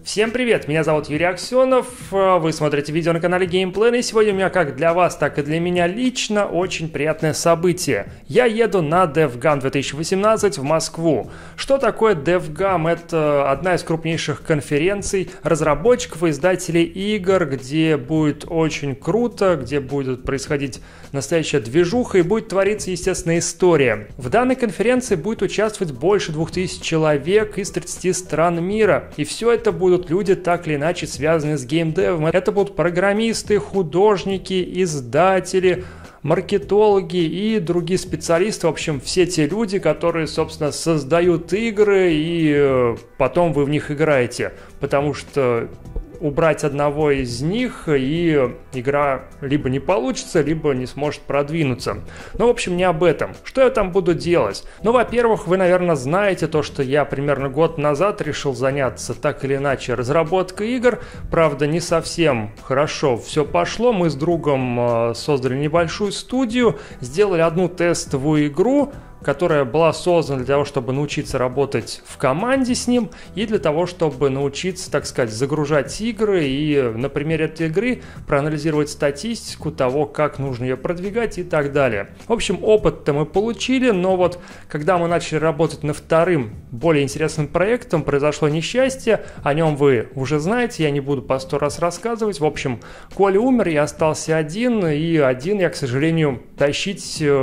Всем привет, меня зовут Юрий Аксенов, вы смотрите видео на канале Gameplay, и сегодня у меня как для вас, так и для меня лично очень приятное событие. Я еду на DevGam 2018 в Москву. Что такое DevGam? Это одна из крупнейших конференций разработчиков и издателей игр, где будет очень круто, где будет происходить настоящая движуха и будет твориться, естественно, история. В данной конференции будет участвовать больше 2000 человек из 30 стран мира, и все это будут люди, так или иначе, связанные с геймдевом. Это будут программисты, художники, издатели, маркетологи и другие специалисты. В общем, все те люди, которые, собственно, создают игры, и потом вы в них играете. Потому что убрать одного из них, и игра либо не получится, либо не сможет продвинуться. Ну, в общем, не об этом. Что я там буду делать? Ну, во-первых, вы, наверное, знаете то, что я примерно год назад решил заняться так или иначе разработкой игр. Правда, не совсем хорошо все пошло. Мы с другом создали небольшую студию, сделали одну тестовую игру, которая была создана для того, чтобы научиться работать в команде с ним и для того, чтобы научиться, так сказать, загружать игры и на примере этой игры проанализировать статистику того, как нужно ее продвигать и так далее. В общем, опыт-то мы получили, но вот когда мы начали работать над вторым, более интересным проектом, произошло несчастье, о нем вы уже знаете, я не буду по 100 раз рассказывать. В общем, Коля умер, я остался один, и один я, к сожалению, тащить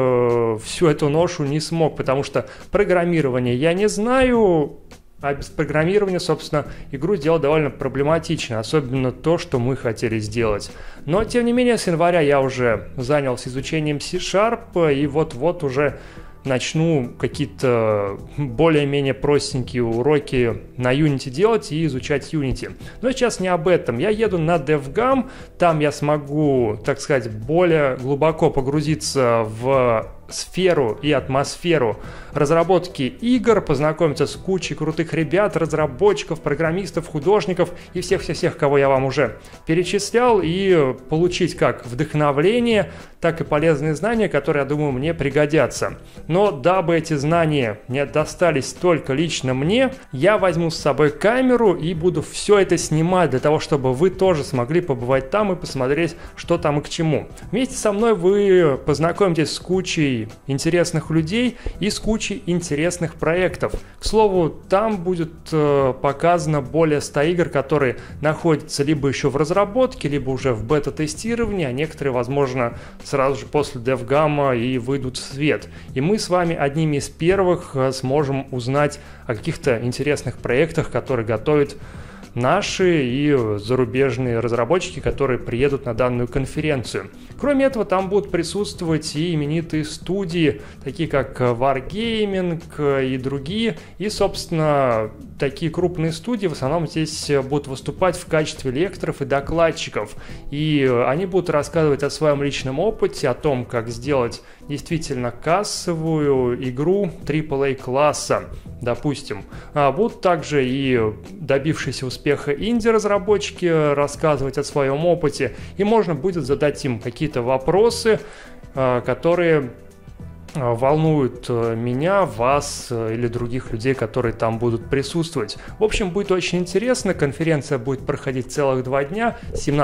всю эту ношу не смог, потому что программирование я не знаю, а без программирования, собственно, игру сделать довольно проблематично, особенно то, что мы хотели сделать. Но, тем не менее, с января я уже занялся изучением C-Sharp, и вот-вот уже начну какие-то более-менее простенькие уроки на Unity делать и изучать Unity. Но сейчас не об этом. Я еду на DevGam, там я смогу, так сказать, более глубоко погрузиться в сферу и атмосферу разработки игр, познакомиться с кучей крутых ребят, разработчиков, программистов, художников и всех-всех-всех, кого я вам уже перечислял, и получить как вдохновление, так и полезные знания, которые, я думаю, мне пригодятся. Но дабы эти знания не достались только лично мне, я возьму с собой камеру и буду все это снимать для того, чтобы вы тоже смогли побывать там и посмотреть, что там и к чему. Вместе со мной вы познакомитесь с кучей интересных людей и с кучей интересных проектов. К слову, там будет показано более 100 игр, которые находятся либо еще в разработке, либо уже в бета-тестировании, а некоторые, возможно, сразу же после DevGam и выйдут в свет. И мы с вами одними из первых сможем узнать о каких-то интересных проектах, которые готовят наши и зарубежные разработчики, которые приедут на данную конференцию. Кроме этого, там будут присутствовать и именитые студии, такие как Wargaming и другие. И, собственно, такие крупные студии в основном здесь будут выступать в качестве лекторов и докладчиков. И они будут рассказывать о своем личном опыте, о том, как сделать действительно кассовую игру AAA класса, допустим. Будут также и добившиеся успеха инди-разработчики рассказывать о своем опыте, и можно будет задать им какие-то вопросы, которые волнуют меня, вас или других людей, которые там будут присутствовать. В общем, будет очень интересно. Конференция будет проходить целых 2 дня,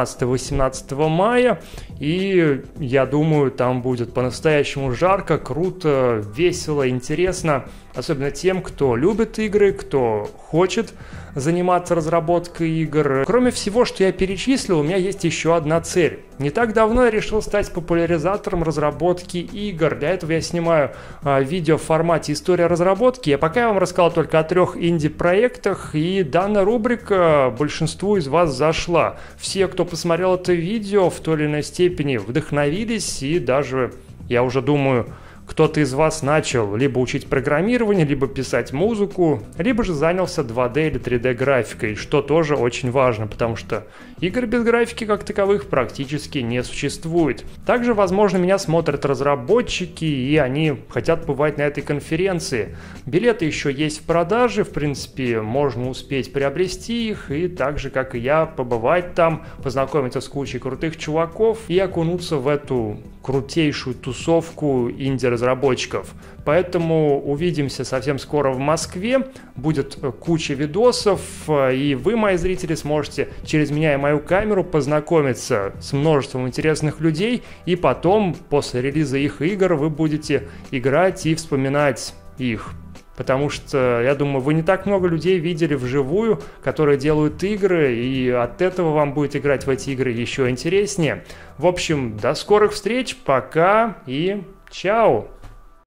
17-18 мая. И я думаю, там будет по-настоящему жарко, круто, весело, интересно. Особенно тем, кто любит игры, кто хочет заниматься разработкой игр. Кроме всего, что я перечислил, у меня есть еще одна цель. Не так давно я решил стать популяризатором разработки игр. Для этого я снимаю видео в формате «История разработки». А пока я вам рассказал только о 3 инди-проектах, и данная рубрика большинству из вас зашла. Все, кто посмотрел это видео, в той или иной степени вдохновились, и даже, я уже думаю, кто-то из вас начал либо учить программирование, либо писать музыку, либо же занялся 2D или 3D графикой, что тоже очень важно, потому что игр без графики как таковых практически не существует. Также, возможно, меня смотрят разработчики, и они хотят побывать на этой конференции. Билеты еще есть в продаже, в принципе, можно успеть приобрести их, и так же, как и я, побывать там, познакомиться с кучей крутых чуваков и окунуться в эту крутейшую тусовку инди-разработчиков. Поэтому увидимся совсем скоро в Москве, будет куча видосов, и вы, мои зрители, сможете через меня и мою камеру познакомиться с множеством интересных людей, и потом, после релиза их игр, вы будете играть и вспоминать их. Потому что, я думаю, вы не так много людей видели вживую, которые делают игры, и от этого вам будет играть в эти игры еще интереснее. В общем, до скорых встреч, пока и чао!